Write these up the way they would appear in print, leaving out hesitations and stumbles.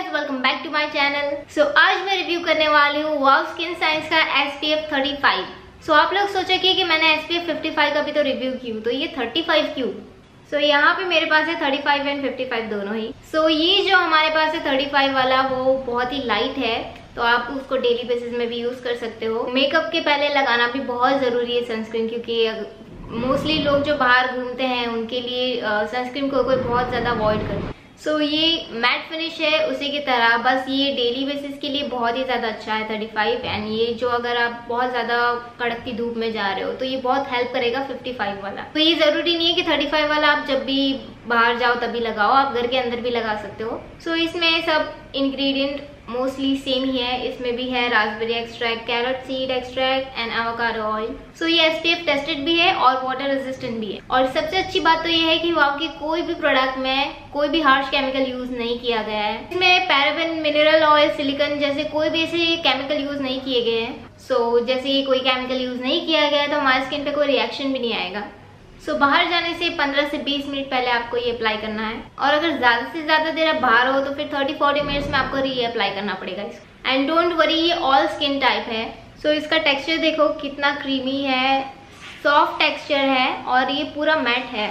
Guys, welcome back to my channel. So आज मैं review करने वाली हूँ वाव स्किन साइंस का SPF 35। सो आप लोग सोचेंगे कि मैंने SPF 55 का भी तो रिव्यू क्यों, तो ये 35 क्यों। सो यहाँ पे मेरे पास है 35 एंड 55 दोनों ही। सो ये जो हमारे पास है 35 वाला वो बहुत ही लाइट है, तो आप उसको डेली बेसिस में भी यूज कर सकते हो। मेकअप के पहले लगाना भी बहुत जरूरी है सनस्क्रीन, क्योंकि मोस्टली लोग जो बाहर घूमते हैं उनके लिए सनस्क्रीन को कोई बहुत ज्यादा अवॉइड करते हैं। सो ये मैट फिनिश है उसी की तरह, बस ये डेली बेसिस के लिए बहुत ही ज्यादा अच्छा है 35। एंड ये जो अगर आप बहुत ज्यादा कड़कती धूप में जा रहे हो तो ये बहुत हेल्प करेगा 55 वाला। तो ये जरूरी नहीं है कि 35 वाला आप जब भी बाहर जाओ तभी लगाओ, आप घर के अंदर भी लगा सकते हो। सो इसमें सब इंग्रेडिएंट मोस्टली सेम ही है। इसमें भी है raspberry extract, carrot seed extract and avocado oil. So ये SPF टेस्टेड भी है और वाटर रेजिस्टेंट भी है। और सबसे अच्छी बात तो ये है कि वाव के कोई भी प्रोडक्ट में कोई भी हार्श केमिकल यूज नहीं किया गया है। इसमें पैराबेन, मिनरल ऑयल, सिलिकॉन जैसे कोई भी ऐसे केमिकल यूज नहीं किए गए हैं। सो जैसे ये कोई केमिकल यूज नहीं किया गया है तो हमारे स्किन पे कोई रिएक्शन भी नहीं आएगा। सो बाहर जाने से 15 से 20 मिनट पहले आपको ये अप्लाई करना है, और अगर ज्यादा से ज्यादा देर आप बाहर हो तो फिर 30-40 मिनट्स में आपको री अप्लाई करना पड़ेगा इसको। एंड डोंट वरी, ये ऑल स्किन टाइप है। सो इसका टेक्सचर देखो कितना क्रीमी है, सॉफ्ट टेक्सचर है और ये पूरा मैट है।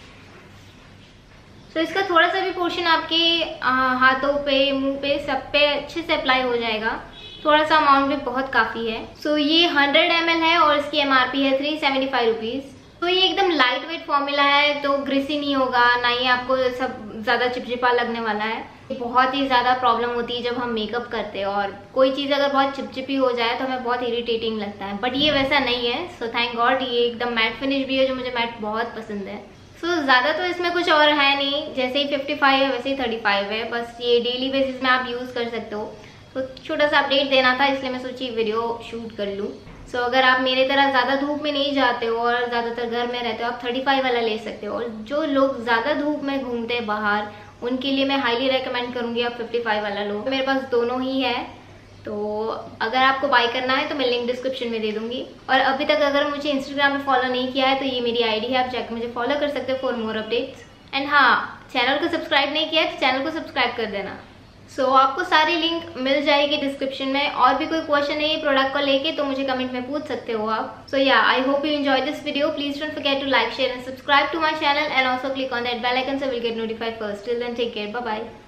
सो इसका थोड़ा सा भी पोर्शन आपके हाथों पे, मुंह पे, सब पे अच्छे से अप्लाई हो जाएगा। थोड़ा सा अमाउंट भी बहुत काफी है। सो ये 100 ml है और इसकी MRP है 375 रुपीज। तो ये एकदम लाइट वेट फॉर्मूला है, तो ग्रीसी नहीं होगा, ना ही आपको सब ज्यादा चिपचिपा लगने वाला है। बहुत ही ज्यादा प्रॉब्लम होती है जब हम मेकअप करते हैं और कोई चीज अगर बहुत चिपचिपी हो जाए तो हमें बहुत इरिटेटिंग लगता है, बट ये वैसा नहीं है। सो थैंक गॉड, ये एकदम मैट फिनिश भी है, जो मुझे मैट बहुत पसंद है। सो ज्यादा तो इसमें कुछ और है नहीं, जैसे ही 55 है वैसे ही 35 है, बस ये डेली बेसिस में आप यूज कर सकते हो। तो छोटा सा अपडेट देना था, इसलिए मैं सोची वीडियो शूट कर लूँ। सो अगर आप मेरे तरह ज़्यादा धूप में नहीं जाते हो और ज़्यादातर घर में रहते हो, आप 35 वाला ले सकते हो। और जो लोग ज़्यादा धूप में घूमते हैं बाहर, उनके लिए मैं हाईली रेकमेंड करूँगी आप 55 वाला लो। मेरे पास दोनों ही है, तो अगर आपको बाय करना है तो मैं लिंक डिस्क्रिप्शन में दे दूँगी। और अभी तक अगर मुझे इंस्टाग्राम पे फॉलो नहीं किया है तो ये मेरी ID है, आप जाकर मुझे फॉलो कर सकते हो फॉर मोर अपडेट्स। एंड हाँ, चैनल को सब्सक्राइब नहीं किया है तो चैनल को सब्सक्राइब कर देना। सो आपको सारी लिंक मिल जाएगी डिस्क्रिप्शन में। और भी कोई क्वेश्चन है ये प्रोडक्ट को लेके तो मुझे कमेंट में पूछ सकते हो आप। So yeah, I hope you enjoy this video. Please don't forget to like, share and subscribe to my channel and also click on that bell icon so we'll get notified first. Till then, take care. Bye bye.